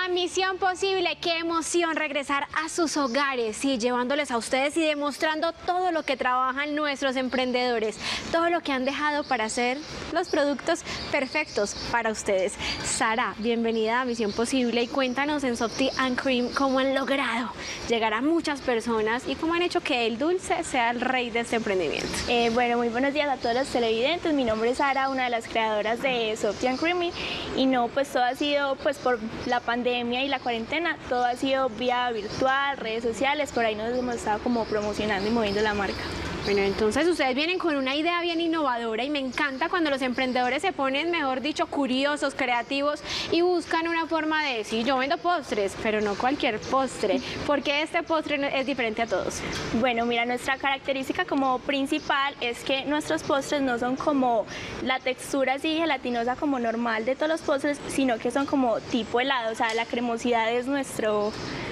Misión Posible, qué emoción regresar a sus hogares, sí, llevándoles a ustedes y demostrando todo lo que trabajan nuestros emprendedores, todo lo que han dejado para hacer los productos perfectos para ustedes. Sara, bienvenida a Misión Posible y cuéntanos en Softy and Cream cómo han logrado llegar a muchas personas y cómo han hecho que el dulce sea el rey de este emprendimiento. Bueno, muy buenos días a todos los televidentes. Mi nombre es Sara, una de las creadoras de Softy and Creamy, y no, pues todo ha sido pues por la pandemia y la cuarentena, todo ha sido vía virtual, redes sociales, por ahí nos hemos estado como promocionando y moviendo la marca. Bueno, entonces ustedes vienen con una idea bien innovadora y me encanta cuando los emprendedores se ponen, mejor dicho, curiosos, creativos y buscan una forma de decir, yo vendo postres, pero no cualquier postre. ¿Por qué este postre es diferente a todos? Bueno, mira, nuestra característica como principal es que nuestros postres no son como la textura así gelatinosa como normal de todos los postres, sino que son como tipo helado, o sea, la cremosidad es nuestro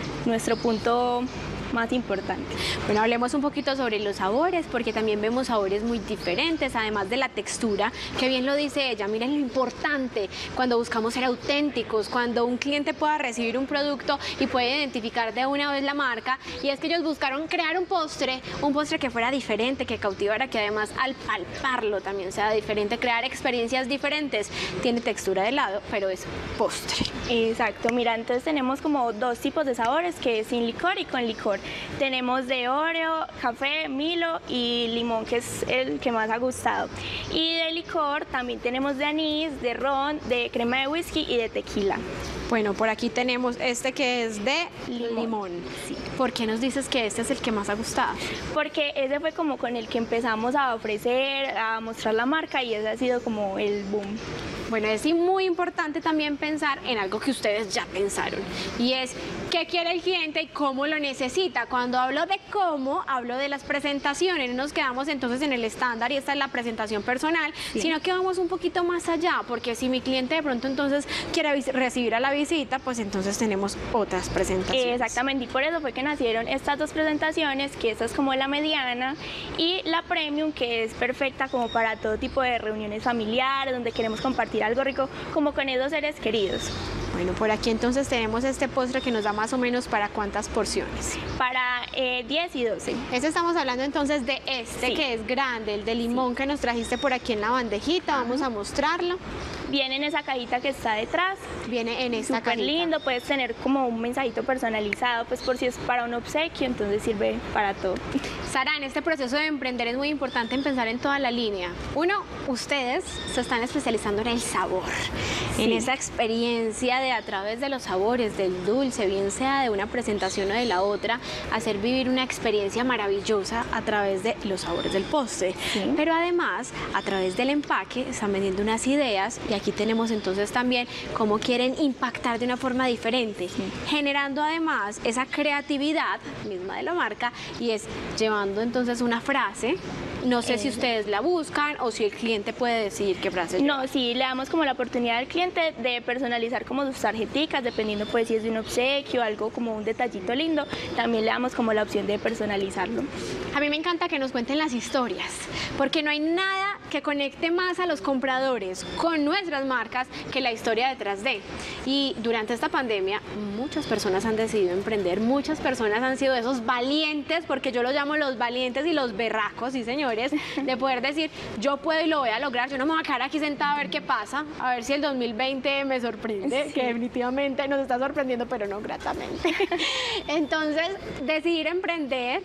punto más importante. Bueno, hablemos un poquito sobre los sabores, porque también vemos sabores muy diferentes, además de la textura, que bien lo dice ella. Miren lo importante cuando buscamos ser auténticos, cuando un cliente pueda recibir un producto y puede identificar de una vez la marca, y es que ellos buscaron crear un postre que fuera diferente, que cautivara, que además al palparlo también sea diferente, crear experiencias diferentes. Tiene textura de helado, pero es postre. Exacto, mira, entonces tenemos como dos tipos de sabores, que es sin licor y con licor. Tenemos de Oreo, café, Milo y limón, que es el que más ha gustado. Y de licor también tenemos de anís, de ron, de crema de whisky y de tequila. Bueno, por aquí tenemos este que es de limón. Sí. ¿Por qué nos dices que este es el que más ha gustado? Porque ese fue como con el que empezamos a ofrecer, a mostrar la marca, y ese ha sido como el boom. Bueno, es muy importante también pensar en algo que ustedes ya pensaron, y es qué quiere el cliente y cómo lo necesita. Cuando hablo de cómo, hablo de las presentaciones. No nos quedamos entonces en el estándar y esta es la presentación personal, sí, sino que vamos un poquito más allá, porque si mi cliente de pronto entonces quiere recibir a la visita, pues entonces tenemos otras presentaciones. Exactamente, y por eso fue que nacieron estas dos presentaciones, que esta es como la mediana y la premium, que es perfecta como para todo tipo de reuniones familiares, donde queremos compartir algo rico como con esos seres queridos. Bueno, por aquí entonces tenemos este postre que nos da más o menos para ¿cuántas porciones? Para 10 y 12. Estamos hablando entonces de este, sí, que es grande, el de limón, sí, que nos trajiste por aquí en la bandejita. Vamos a mostrarlo. Viene en esa cajita que está detrás. Viene en esta cajita. Súper lindo, puedes tener como un mensajito personalizado, pues por si es para un obsequio, entonces sirve para todo. Sara, en este proceso de emprender es muy importante pensar en toda la línea. Uno, ustedes se están especializando en el sabor, sí, en esa experiencia de a través de los sabores, del dulce, bien sea de una presentación o de la otra, hacer vivir una experiencia maravillosa a través de los sabores del postre. Sí. Pero además, a través del empaque, están vendiendo unas ideas, y aquí tenemos entonces también cómo quieren impactar de una forma diferente, sí, generando además esa creatividad misma de la marca, y es llevando entonces una frase. No sé si ustedes la buscan o si el cliente puede decidir qué frase lleva. No, sí, le damos como la oportunidad al cliente de personalizar como sus tarjeticas, dependiendo pues si es de un obsequio, algo como un detallito lindo, también le damos como la opción de personalizarlo. A mí me encanta que nos cuenten las historias, porque no hay nada que conecte más a los compradores con nuestras marcas que la historia detrás de. Y durante esta pandemia, muchas personas han decidido emprender, muchas personas han sido esos valientes, porque yo los llamo los valientes y los berracos, sí señores, de poder decir, yo puedo y lo voy a lograr, yo no me voy a quedar aquí sentada a ver qué pasa, a ver si el 2020 me sorprende, sí, que definitivamente nos está sorprendiendo, pero no gratamente. Entonces, decidir emprender.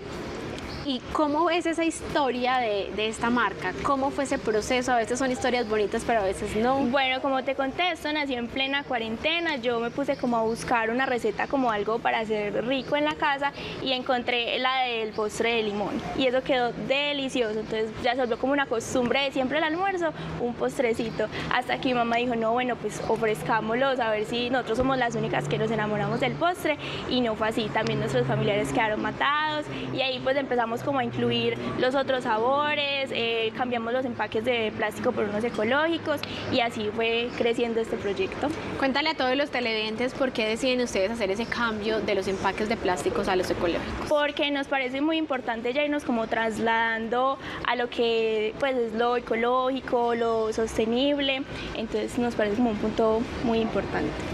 ¿Y cómo ves esa historia de esta marca? ¿Cómo fue ese proceso? A veces son historias bonitas, pero a veces no. Bueno, como te contesto, nació en plena cuarentena. Yo me puse como a buscar una receta, como algo para hacer rico en la casa, y encontré la del postre de limón. Y eso quedó delicioso. Entonces ya se volvió como una costumbre de siempre el almuerzo, un postrecito. Hasta que mi mamá dijo, no, bueno, pues ofrezcámoslos, a ver si nosotros somos las únicas que nos enamoramos del postre. Y no fue así. También nuestros familiares quedaron matados. Y ahí pues empezamos como a incluir los otros sabores, cambiamos los empaques de plástico por unos ecológicos, y así fue creciendo este proyecto. Cuéntale a todos los televidentes por qué deciden ustedes hacer ese cambio de los empaques de plásticos a los ecológicos. Porque nos parece muy importante ya irnos como trasladando a lo que pues es lo ecológico, lo sostenible, entonces nos parece como un punto muy importante.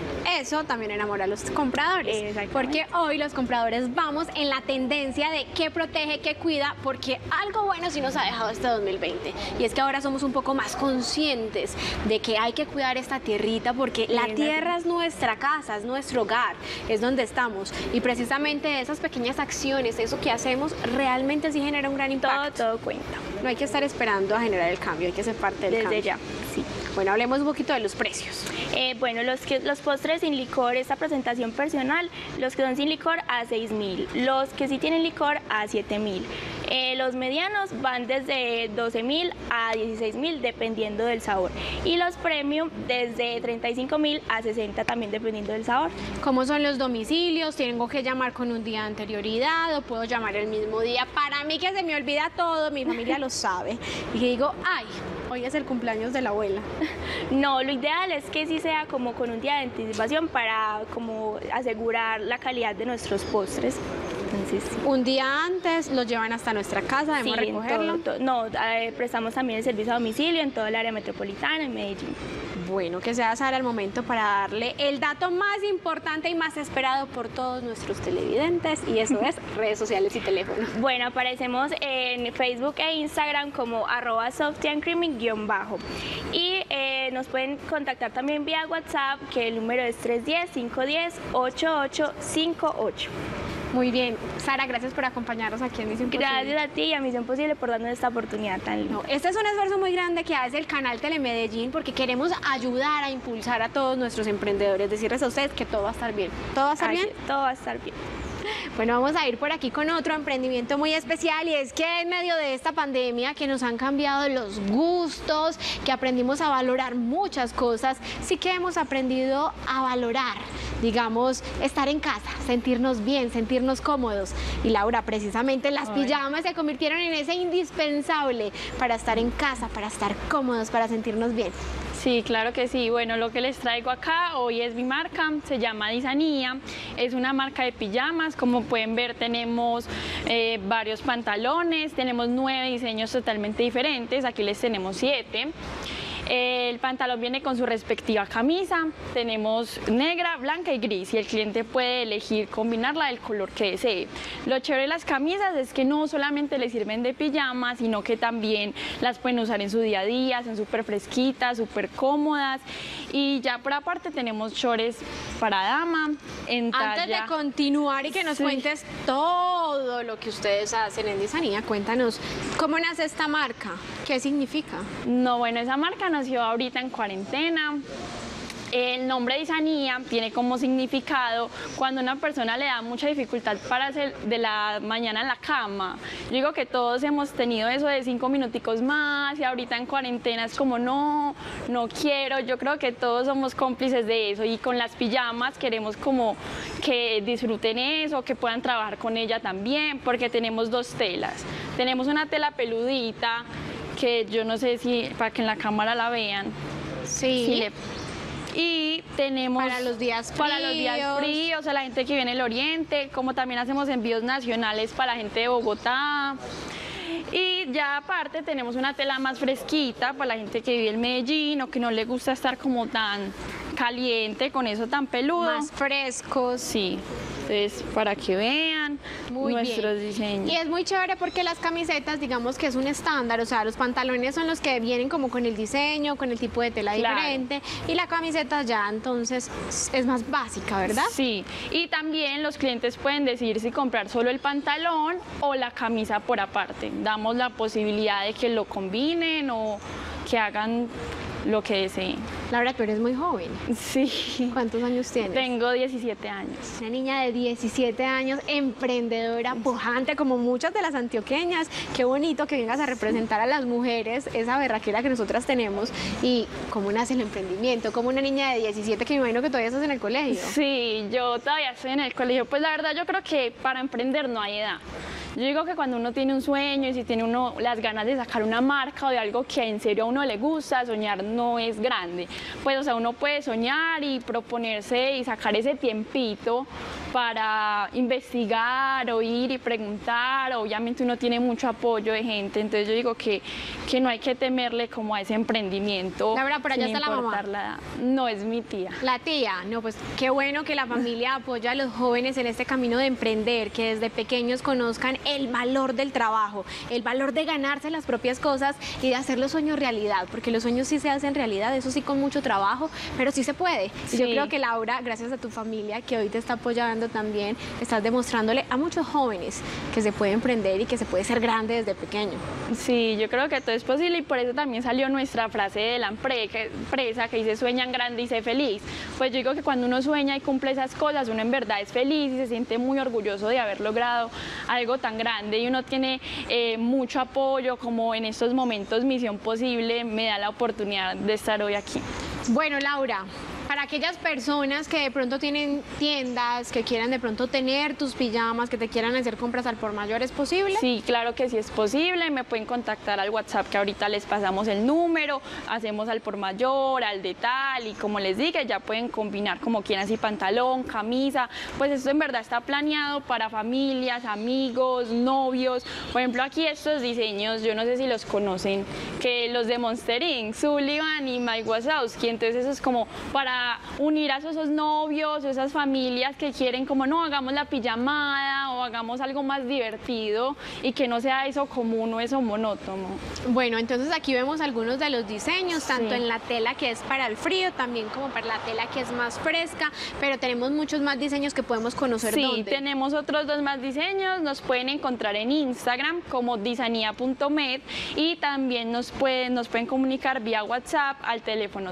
eso también enamora a los compradores. Exactamente. Porque hoy los compradores vamos en la tendencia de qué protege, qué cuida, porque algo bueno sí nos ha dejado este 2020. Y es que ahora somos un poco más conscientes de que hay que cuidar esta tierrita, porque la tierra es nuestra casa, es nuestro hogar, es donde estamos. Y precisamente esas pequeñas acciones, eso que hacemos, realmente sí genera un gran impacto. Todo cuenta. No hay que estar esperando a generar el cambio, hay que ser parte del cambio. Desde ya, sí. Bueno, hablemos un poquito de los precios. Bueno, los postres sin licor, esta presentación personal, los que son sin licor a 6.000, los que sí tienen licor a 7.000. Los medianos van desde 12.000 a 16.000 dependiendo del sabor. Y los premium desde 35.000 a 60 también dependiendo del sabor. ¿Cómo son los domicilios? ¿Tengo que llamar con un día de anterioridad o puedo llamar el mismo día? Para mí que se me olvida todo, mi familia lo sabe. Y que digo, ay, hoy es el cumpleaños de la abuela. No, lo ideal es que sí sea como con un día de anticipación para como asegurar la calidad de nuestros postres. Entonces, sí. Un día antes los llevan hasta nuestra casa, debemos Sí, recogerlo. No, prestamos también el servicio a domicilio en todo el área metropolitana, en Medellín. Bueno, que sea Sara el momento para darle el dato más importante y más esperado por todos nuestros televidentes, y eso es redes sociales y teléfono. Bueno, aparecemos en Facebook e Instagram como @softyandcreamy_ y nos pueden contactar también vía WhatsApp, que el número es 310-510-8858. Muy bien, Sara, gracias por acompañarnos aquí en Misión Posible. Gracias a ti y a Misión Posible por darnos esta oportunidad tan linda. No, este es un esfuerzo muy grande que hace el canal Telemedellín, porque queremos ayudar a impulsar a todos nuestros emprendedores, decirles a ustedes que todo va a estar bien. ¿Todo va a estar bien? Todo va a estar bien. Bueno, vamos a ir por aquí con otro emprendimiento muy especial, y es que en medio de esta pandemia que nos han cambiado los gustos, que aprendimos a valorar muchas cosas, sí que hemos aprendido a valorar, digamos, estar en casa, sentirnos bien, sentirnos cómodos. Y Laura, precisamente las pijamas se convirtieron en ese indispensable para estar en casa, para estar cómodos, para sentirnos bien. Sí, claro que sí. Bueno, lo que les traigo acá hoy es mi marca, se llama Dizania, es una marca de pijamas. Como pueden ver, tenemos varios pantalones, tenemos 9 diseños totalmente diferentes, aquí les tenemos 7. El pantalón viene con su respectiva camisa, tenemos negra, blanca y gris, y el cliente puede elegir combinarla del color que desee. Lo chévere de las camisas es que no solamente le sirven de pijama, sino que también las pueden usar en su día a día, son súper fresquitas, súper cómodas. Y ya por aparte tenemos shorts para dama en talla. Antes de continuar y que nos cuentes todo lo que ustedes hacen en Dizania, cuéntanos, ¿cómo nace esta marca? ¿Qué significa? No, bueno, esa marca nació ahorita en cuarentena. El nombre Dizania tiene como significado cuando una persona le da mucha dificultad para hacer de la mañana en la cama. Yo digo que todos hemos tenido eso de 5 minuticos más, y ahorita en cuarentena es como no quiero. Yo creo que todos somos cómplices de eso, y con las pijamas queremos como que disfruten eso, que puedan trabajar con ella también, porque tenemos 2 telas. Tenemos una tela peludita, que yo no sé si para que en la cámara la vean. Sí. Y tenemos para los días fríos, a la gente que viene del oriente, como también hacemos envíos nacionales para la gente de Bogotá. Y ya aparte tenemos una tela más fresquita para la gente que vive en Medellín o que no le gusta estar como tan caliente, con eso tan peludo. Más frescos. Sí. Entonces, para que vean nuestros diseños. Y es muy chévere porque las camisetas, digamos que es un estándar, o sea, los pantalones son los que vienen como con el diseño, con el tipo de tela diferente, y la camiseta ya entonces es más básica, ¿verdad? Sí, y también los clientes pueden decidir si comprar solo el pantalón o la camisa por aparte. Damos la posibilidad de que lo combinen o que hagan lo que deseen. Laura, tú eres muy joven. Sí. ¿Cuántos años tienes? Tengo 17 años. Una niña de 17 años, emprendedora, pujante, como muchas de las antioqueñas. Qué bonito que vengas a representar a las mujeres, esa berraquera que nosotras tenemos. Y cómo nace el emprendimiento, como una niña de 17, que me imagino que todavía estás en el colegio. Sí, yo todavía estoy en el colegio. Pues la verdad yo creo que para emprender no hay edad. Yo digo que cuando uno tiene un sueño y si tiene uno las ganas de sacar una marca o de algo que en serio a uno le gusta, soñar no es grande. Pues, o sea, uno puede soñar y proponerse y sacar ese tiempito para investigar o ir y preguntar. Obviamente uno tiene mucho apoyo de gente, entonces yo digo que no hay que temerle como a ese emprendimiento. Laura, por allá sin está la mamá. importar la edad. No, es mi tía. La tía, no, pues qué bueno que la familia apoya a los jóvenes en este camino de emprender, que desde pequeños conozcan el valor del trabajo, el valor de ganarse las propias cosas y de hacer los sueños realidad, porque los sueños sí se hacen realidad, eso sí con mucho trabajo, pero sí se puede. Sí. Y yo creo que Laura, gracias a tu familia que hoy te está apoyando también, estás demostrándole a muchos jóvenes que se puede emprender y que se puede ser grande desde pequeño. Sí, yo creo que todo es posible y por eso también salió nuestra frase de la empresa que dice sueñan grande y sé feliz. Pues yo digo que cuando uno sueña y cumple esas cosas, uno en verdad es feliz y se siente muy orgulloso de haber logrado algo tan grande y uno tiene mucho apoyo, como en estos momentos Misión Posible me da la oportunidad de estar hoy aquí. Bueno, Laura, para aquellas personas que de pronto tienen tiendas, que quieran de pronto tener tus pijamas, que te quieran hacer compras al por mayor, ¿es posible? Sí, claro que sí es posible, me pueden contactar al WhatsApp que ahorita les pasamos el número, hacemos al por mayor, al de tal y como les dije, ya pueden combinar como quieran, así pantalón, camisa, pues esto en verdad está planeado para familias, amigos, novios. Por ejemplo, aquí estos diseños, yo no sé si los conocen, que los de Monster Inc., Sullivan y Mike Wazowski, entonces eso es como para unir a esos novios, esas familias que quieren como no, hagamos la pijamada o hagamos algo más divertido y que no sea eso común o eso monótono. Bueno, entonces aquí vemos algunos de los diseños, tanto Sí. en la tela que es para el frío, también como para la tela que es más fresca, pero tenemos muchos más diseños que podemos conocer. Sí, ¿Dónde? tenemos otros 2 más diseños, nos pueden encontrar en Instagram como disania.med y también nos pueden comunicar vía WhatsApp al teléfono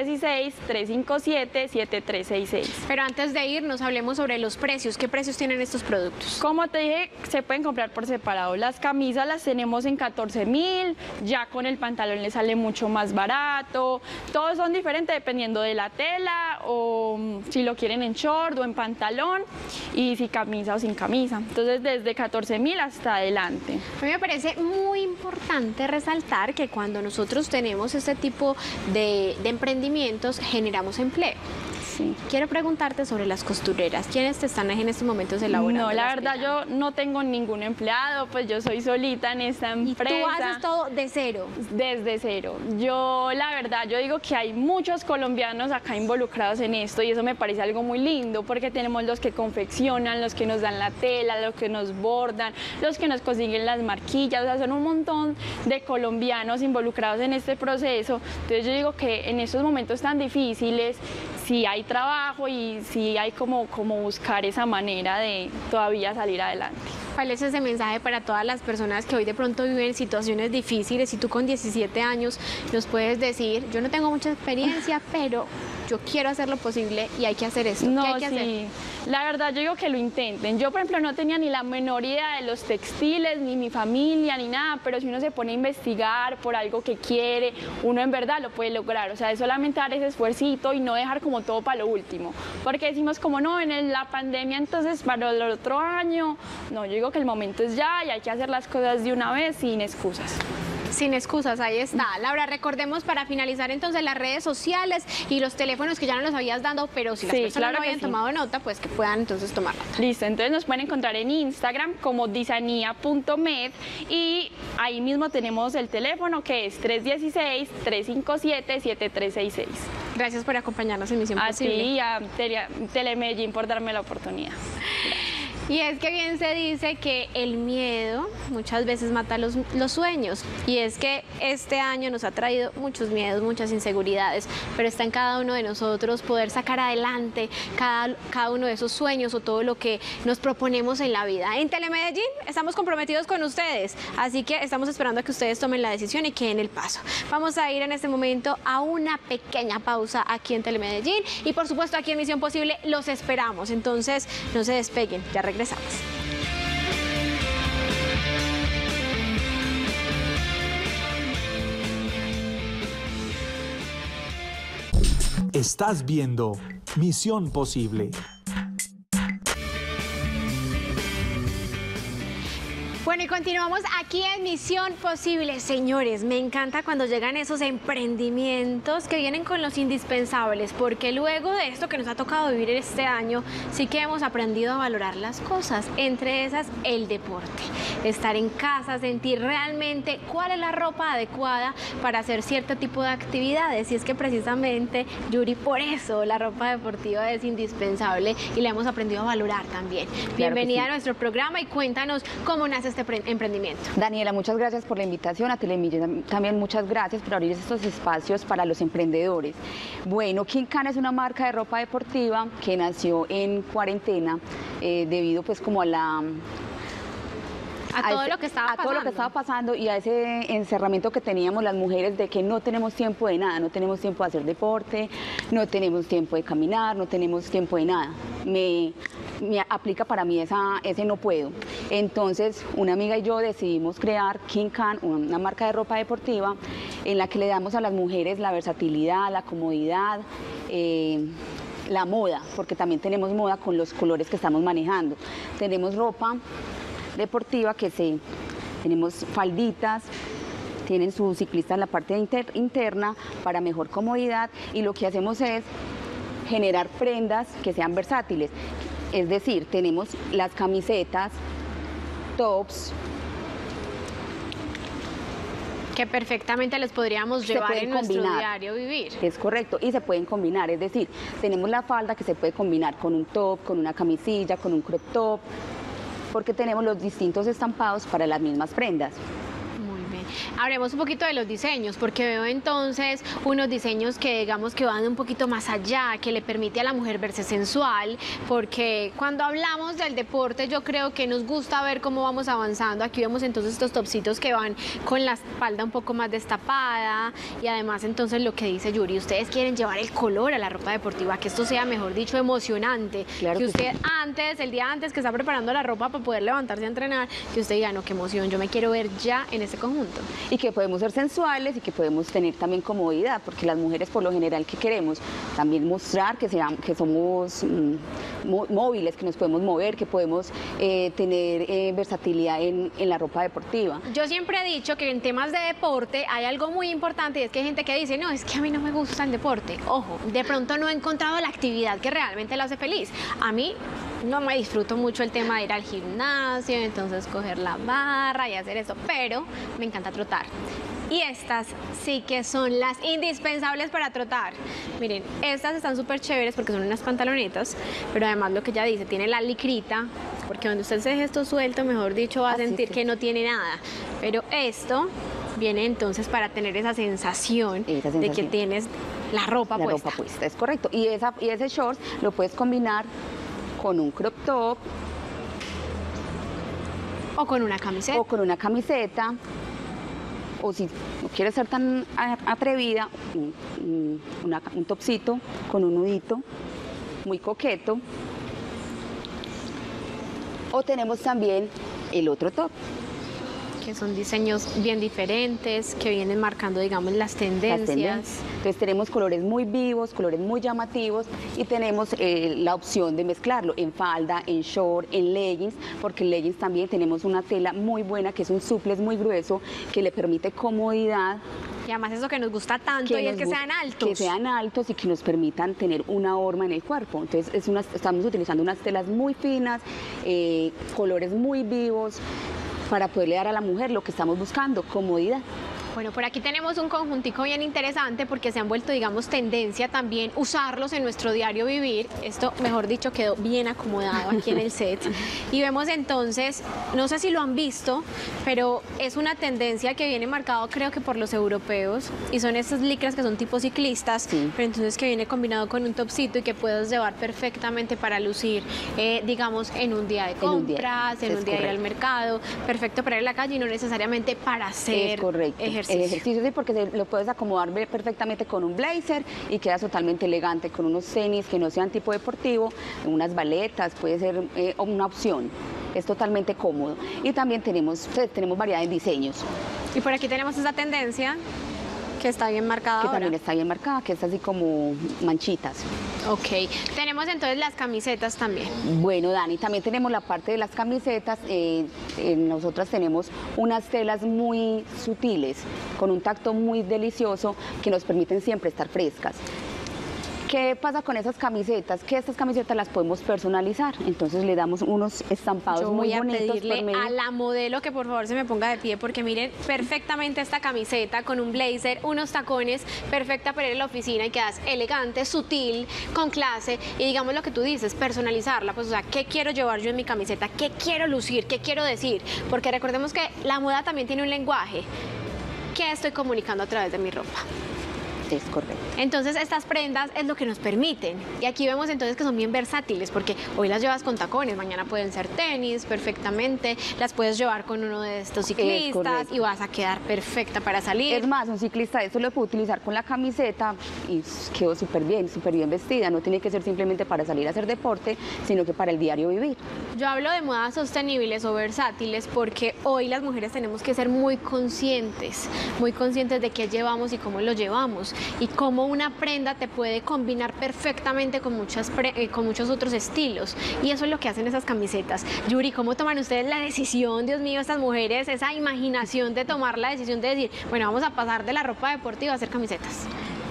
316-357-7366. Pero antes de irnos, hablemos sobre los precios. ¿Qué precios tienen estos productos? Como te dije, se pueden comprar por separado. Las camisas las tenemos en 14.000, ya con el pantalón les sale mucho más barato. Todos son diferentes dependiendo de la tela o si lo quieren en short o en pantalón y si camisa o sin camisa. Entonces desde 14.000 hasta adelante. A mí me parece muy importante resaltar que cuando nosotros tenemos este tipo de emprendimientos, generamos empleo. Sí. Quiero preguntarte sobre las costureras. ¿Quiénes te están en estos momentos elaborando? No, la las verdad pijamas? yo no tengo ningún empleado, pues yo soy solita en esta empresa. Y tú haces todo de cero. Desde cero. Yo, la verdad, yo digo que hay muchos colombianos acá involucrados en esto y eso me parece algo muy lindo porque tenemos los que confeccionan, los que nos dan la tela, los que nos bordan, los que nos consiguen las marquillas, o sea, son un montón de colombianos involucrados en este proceso. Entonces yo digo que en estos momentos tan difíciles, sí hay trabajo y sí hay como buscar esa manera de todavía salir adelante. ¿Cuál es ese mensaje para todas las personas que hoy de pronto viven situaciones difíciles y tú con 17 años nos puedes decir, yo no tengo mucha experiencia, pero yo quiero hacer lo posible y hay que hacer esto? No, ¿Qué hay que hacer? sí. La verdad yo digo que lo intenten. Yo, por ejemplo, no tenía ni la menor idea de los textiles, ni mi familia, ni nada, pero si uno se pone a investigar por algo que quiere, uno en verdad lo puede lograr. O sea, es solamente dar ese esfuercito y no dejar como todo para lo último. Porque decimos como no, la pandemia entonces para el otro año. No, yo digo que el momento es ya y hay que hacer las cosas de una vez sin excusas. Sin excusas, ahí está. Laura, recordemos para finalizar entonces las redes sociales y los teléfonos que ya no los habías dado, pero si las Sí, personas claro no que habían sí. tomado nota, pues que puedan entonces tomar nota. Listo, entonces nos pueden encontrar en Instagram como disania.med y ahí mismo tenemos el teléfono que es 316-357-7366. Gracias por acompañarnos en Misión A Posible. ti y a Telemedellín por darme la oportunidad. Y es que bien se dice que el miedo muchas veces mata los sueños. Y es que este año nos ha traído muchos miedos, muchas inseguridades, pero está en cada uno de nosotros poder sacar adelante cada uno de esos sueños o todo lo que nos proponemos en la vida. En Telemedellín estamos comprometidos con ustedes, así que estamos esperando a que ustedes tomen la decisión y que den el paso. Vamos a ir en este momento a una pequeña pausa aquí en Telemedellín y por supuesto aquí en Misión Posible los esperamos. Entonces no se despeguen, ya regresamos. Estás viendo Misión Posible. y continuamos aquí en Misión Posible. Señores, me encanta cuando llegan esos emprendimientos que vienen con los indispensables, porque luego de esto que nos ha tocado vivir este año, sí que hemos aprendido a valorar las cosas, entre esas el deporte. Estar en casa, sentir realmente cuál es la ropa adecuada para hacer cierto tipo de actividades. Y es que precisamente, Yuri, por eso la ropa deportiva es indispensable y la hemos aprendido a valorar también. Bienvenida a nuestro programa y cuéntanos cómo nace este emprendimiento. Daniela, muchas gracias por la invitación. A Telemillos también muchas gracias por abrir estos espacios para los emprendedores. Bueno, King Can es una marca de ropa deportiva que nació en cuarentena debido pues como a la... A todo lo que estaba pasando y a ese encerramiento que teníamos las mujeres de que no tenemos tiempo de nada, no tenemos tiempo de hacer deporte, no tenemos tiempo de caminar, no tenemos tiempo de nada. Me aplica para mí ese no puedo. Entonces, una amiga y yo decidimos crear King Can, una marca de ropa deportiva en la que le damos a las mujeres la versatilidad, la comodidad, la moda, porque también tenemos moda con los colores que estamos manejando. Tenemos ropa deportiva tenemos falditas, tienen su ciclista en la parte interna para mejor comodidad, y lo que hacemos es generar prendas que sean versátiles, es decir, tenemos las camisetas, tops, que perfectamente les podríamos llevar en nuestro diario vivir. Es correcto, y se pueden combinar, es decir, tenemos la falda que se puede combinar con un top, con una camisilla, con un crop top, porque tenemos los distintos estampados para las mismas prendas. Muy bien. Hablemos un poquito de los diseños, porque veo entonces unos diseños que digamos que van un poquito más allá, que le permite a la mujer verse sensual, porque cuando hablamos del deporte yo creo que nos gusta ver cómo vamos avanzando. Aquí vemos entonces estos topsitos que van con la espalda un poco más destapada, y además entonces lo que dice Yuri, ustedes quieren llevar el color a la ropa deportiva, que esto sea, mejor dicho, emocionante, claro que usted sí. el día antes que está preparando la ropa para poder levantarse a entrenar, que usted diga, no, qué emoción, yo me quiero ver ya en ese conjunto. Y que podemos ser sensuales y que podemos tener también comodidad, porque las mujeres por lo general que queremos también mostrar que somos móviles, que nos podemos mover, que podemos tener versatilidad en la ropa deportiva. Yo siempre he dicho que en temas de deporte hay algo muy importante, y es que hay gente que dice, no, es que a mí no me gusta el deporte. Ojo, de pronto no he encontrado la actividad que realmente la hace feliz. A mí no me disfruto mucho el tema de ir al gimnasio, entonces coger la barra y hacer eso, pero me encanta trotar. Y estas sí que son las indispensables para trotar. Miren, estas están súper chéveres porque son unas pantalonetas, pero además lo que ella dice, tiene la licrita, porque donde usted se deje esto suelto, mejor dicho, va a sentir que no tiene nada. Pero esto viene entonces para tener esa sensación de que tienes la ropa puesta. La ropa puesta, es correcto. Y ese short lo puedes combinar con un crop top. O con una camiseta. O con una camiseta. O si no quieres ser tan atrevida, un topsito con un nudito muy coqueto. O tenemos también el otro top, que son diseños bien diferentes, que vienen marcando, digamos, las tendencias. Entonces tenemos colores muy vivos, colores muy llamativos, y tenemos la opción de mezclarlo en falda, en short, en leggings, porque en leggings también tenemos una tela muy buena, que es un suplés muy grueso, que le permite comodidad. Y además eso que nos gusta tanto, y es que sean altos. Que sean altos y que nos permitan tener una horma en el cuerpo. Entonces estamos utilizando unas telas muy finas, colores muy vivos, para poderle dar a la mujer lo que estamos buscando, comodidad. Bueno, por aquí tenemos un conjuntico bien interesante porque se han vuelto, digamos, tendencia también usarlos en nuestro diario vivir. Esto, mejor dicho, quedó bien acomodado aquí en el set. Y vemos entonces, no sé si lo han visto, pero es una tendencia que viene marcado, creo que por los europeos, y son estas licras que son tipo ciclistas, sí, pero entonces que viene combinado con un topsito y que puedes llevar perfectamente para lucir, digamos, en un día de compras, en un día de ir al mercado, perfecto para ir a la calle y no necesariamente para hacer ejercicio. Ejercicio, sí, porque lo puedes acomodar perfectamente con un blazer y quedas totalmente elegante, con unos tenis que no sean tipo deportivo, unas baletas, puede ser una opción. Es totalmente cómodo. Y también tenemos variedad de diseños. Y por aquí tenemos esa tendencia que está bien marcada ahora. Que también está bien marcada, que es así como manchitas. Ok, tenemos entonces las camisetas también. Bueno, Dani, también tenemos la parte de las camisetas. Nosotras tenemos unas telas muy sutiles, con un tacto muy delicioso, que nos permiten siempre estar frescas. ¿Qué pasa con esas camisetas? Que estas camisetas las podemos personalizar, entonces le damos unos estampados Yo muy voy a bonitos. pedirle a la modelo que por favor se me ponga de pie, porque miren perfectamente esta camiseta con un blazer, unos tacones, perfecta para ir a la oficina y quedas elegante, sutil, con clase, y digamos lo que tú dices, personalizarla, pues o sea, ¿qué quiero llevar yo en mi camiseta? ¿Qué quiero lucir? ¿Qué quiero decir? Porque recordemos que la moda también tiene un lenguaje. ¿Qué estoy comunicando a través de mi ropa? Es correcto. Entonces estas prendas es lo que nos permiten, y aquí vemos entonces que son bien versátiles, porque hoy las llevas con tacones, mañana pueden ser tenis perfectamente, las puedes llevar con uno de estos ciclistas y vas a quedar perfecta para salir. Es más, un ciclista eso lo puede utilizar con la camiseta y quedó súper bien vestida, no tiene que ser simplemente para salir a hacer deporte, sino que para el diario vivir. Yo hablo de modas sostenibles o versátiles porque hoy las mujeres tenemos que ser muy conscientes de qué llevamos y cómo lo llevamos, y cómo una prenda te puede combinar perfectamente con muchos otros estilos, y eso es lo que hacen esas camisetas. Yuri, ¿cómo toman ustedes la decisión, Dios mío, estas mujeres, esa imaginación de tomar la decisión de decir, bueno, vamos a pasar de la ropa deportiva a hacer camisetas?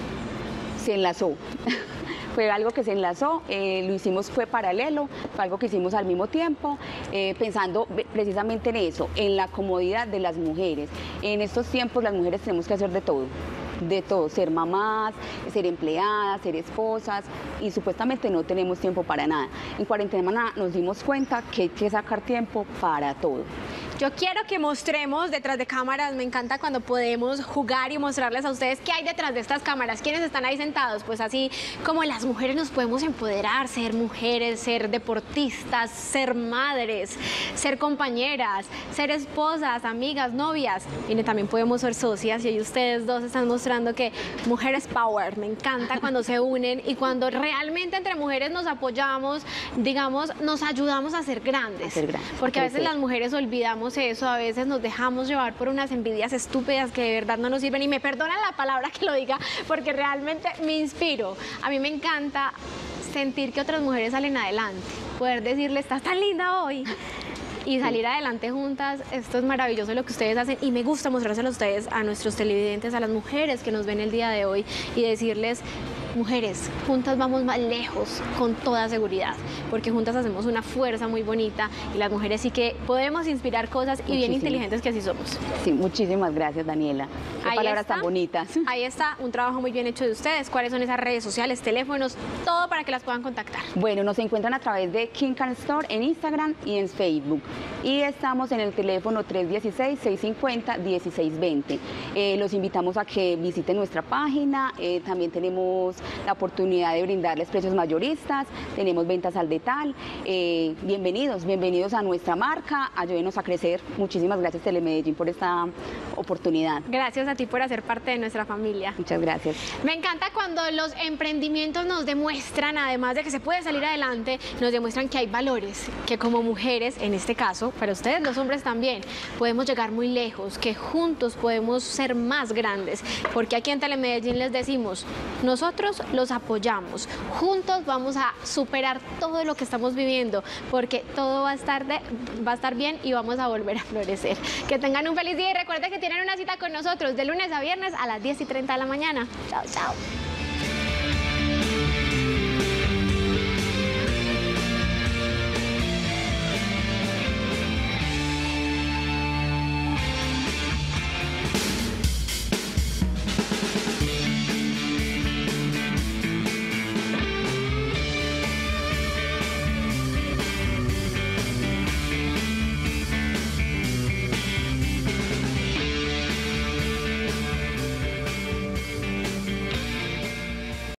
Se enlazó. Fue algo que se enlazó, lo hicimos, fue paralelo, fue algo que hicimos al mismo tiempo, pensando precisamente en eso, en la comodidad de las mujeres. En estos tiempos las mujeres tenemos que hacer de todo, ser mamás, ser empleadas, ser esposas, y supuestamente no tenemos tiempo para nada. En cuarentena nos dimos cuenta que hay que sacar tiempo para todo. Yo quiero que mostremos detrás de cámaras, me encanta cuando podemos jugar y mostrarles a ustedes qué hay detrás de estas cámaras, quiénes están ahí sentados, pues así como las mujeres nos podemos empoderar, ser mujeres, ser deportistas, ser madres, ser compañeras, ser esposas, amigas, novias, y también podemos ser socias, y ahí ustedes dos están mostrando que mujeres power, me encanta cuando se unen y cuando realmente entre mujeres nos apoyamos, digamos, nos ayudamos a ser grandes, porque a veces las mujeres olvidamos eso, a veces nos dejamos llevar por unas envidias estúpidas que de verdad no nos sirven, y me perdonan la palabra que lo diga porque realmente me inspiro. A mí me encanta sentir que otras mujeres salen adelante, poder decirle, estás tan linda hoy, y salir adelante juntas. Esto es maravilloso lo que ustedes hacen, y me gusta mostrárselo a ustedes, a nuestros televidentes, a las mujeres que nos ven el día de hoy, y decirles, mujeres, juntas vamos más lejos, con toda seguridad, porque juntas hacemos una fuerza muy bonita, y las mujeres sí que podemos inspirar cosas, y bien inteligentes que así somos. Sí, muchísimas gracias, Daniela. Qué palabras tan bonitas. Ahí está, un trabajo muy bien hecho de ustedes. ¿Cuáles son esas redes sociales, teléfonos, todo para que las puedan contactar? Bueno, nos encuentran a través de King Can Store en Instagram y en Facebook, y estamos en el teléfono 316-650-1620. Los invitamos a que visiten nuestra página, también tenemos la oportunidad de brindarles precios mayoristas, tenemos ventas al detal. Bienvenidos a nuestra marca, ayúdenos a crecer. Muchísimas gracias, Telemedellín, por esta oportunidad. Gracias a ti por hacer parte de nuestra familia. Muchas gracias. Me encanta cuando los emprendimientos nos demuestran, además de que se puede salir adelante, nos demuestran que hay valores, que como mujeres, en este caso, para ustedes los hombres también, podemos llegar muy lejos, que juntos podemos ser más grandes, porque aquí en Telemedellín les decimos, nosotros los apoyamos, juntos vamos a superar todo lo que estamos viviendo, porque todo va a estar bien y vamos a volver a florecer. Que tengan un feliz día, y recuerden que tienen una cita con nosotros de lunes a viernes a las 10:30 de la mañana. Chao, chao.